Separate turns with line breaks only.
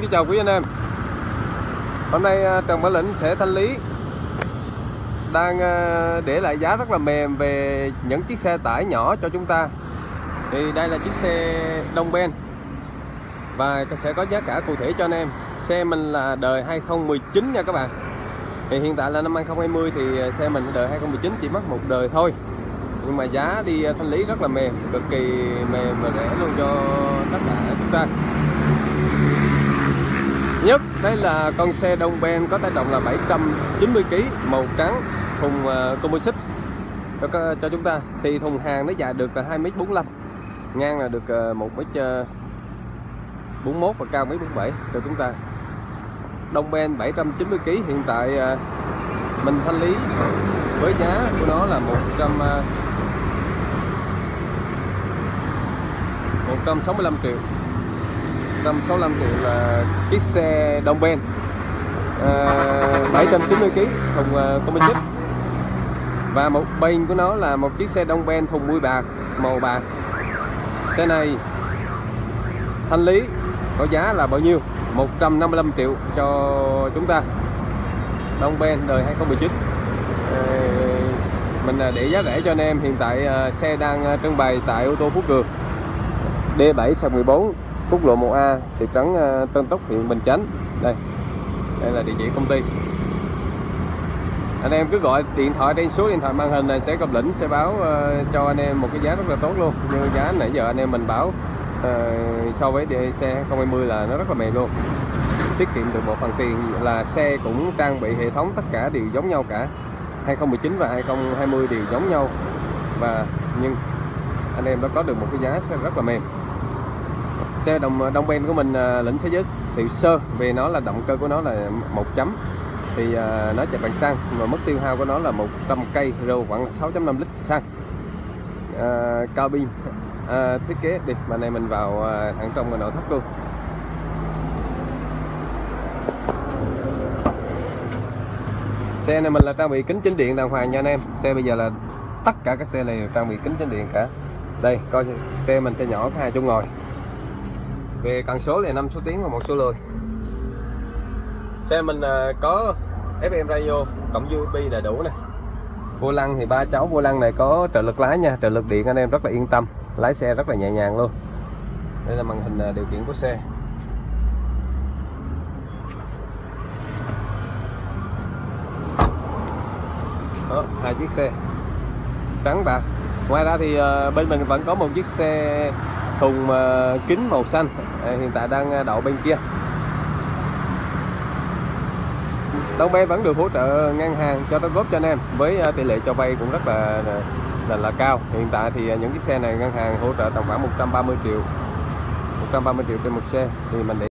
kính chào quý anh em. Hôm nay Trần Bảo Lĩnh sẽ thanh lý đang để lại giá rất là mềm về những chiếc xe tải nhỏ cho chúng ta. Thì đây là chiếc xe Đông Ben và sẽ có giá cả cụ thể cho anh em. Xe mình là đời 2019 nha các bạn. Thì hiện tại là năm 2020 thì xe mình đời 2019 chỉ mất một đời thôi. Nhưng mà giá đi thanh lý rất là mềm, cực kỳ mềm và rẻ luôn cho tất cả chúng ta. Nhất đây là con xe Đông Ben có tải trọng là 790 kg, màu trắng, thùng composite cho chúng ta. Thì thùng hàng nó dài được 2m45, ngang là được 1m41 và cao 1m47 cho chúng ta. Đông Ben 790 kg hiện tại mình thanh lý với giá của nó là 165 triệu. 165 triệu là chiếc xe Đông Ben 790 kg, thùng composite. Và một bên của nó là một chiếc xe Đông Ben thùng mui bạc, màu bạc. Xe này thanh lý có giá là bao nhiêu? 155 triệu cho chúng ta. Đông Ben đời 2019. Mình để giá rẻ cho anh em. Hiện tại xe đang trưng bày tại ô tô Phú Cường, D7/14, quốc lộ 1A, thị trấn Tân Túc, huyện Bình Chánh. Đây là địa chỉ công ty. Anh em cứ gọi điện thoại trên số điện thoại màn hình này, sẽ Cập Lĩnh sẽ báo cho anh em một cái giá rất là tốt luôn. Như giá nãy giờ anh em mình báo so với xe 2020 là nó rất là mềm luôn. Tiết kiệm được một phần tiền, là xe cũng trang bị hệ thống tất cả đều giống nhau cả. 2019 và 2020 đều giống nhau, và nhưng anh em đã có được một cái giá rất là mềm. Xe Đông Ben của mình Lĩnh sẽ giới thiệu sơ về nó là động cơ của nó là 1 chấm. Thì nó chạy bằng xăng, và mức tiêu hao của nó là 100 cây rô, khoảng 6.5 lít xăng. Cabin thiết kế đi, mà này mình vào thẳng trong nội thất luôn. Xe này mình là trang bị kính chỉnh điện đàng hoàng nha anh em. Xe bây giờ là tất cả các xe này đều trang bị kính chỉnh điện cả. Đây coi, xe mình xe nhỏ có 2 chỗ ngồi. Về cần số là 5 số tiến và 1 số lùi. Xe mình có FM radio cộng USB đầy đủ này. Vô lăng thì 3 cháu vô lăng này có trợ lực lái nha, trợ lực điện, anh em rất là yên tâm, lái xe rất là nhẹ nhàng luôn. Đây là màn hình điều khiển của xe. Đó, 2 chiếc xe trắng bạc. Ngoài ra thì bên mình vẫn có một chiếc xe thùng kính màu xanh, hiện tại đang đậu bên kia. Đông Ben vẫn được hỗ trợ ngân hàng cho đóng góp cho anh em, với tỷ lệ cho vay cũng rất là cao. Hiện tại thì những chiếc xe này ngân hàng hỗ trợ tầm khoảng 130 triệu trên một xe. Thì mình để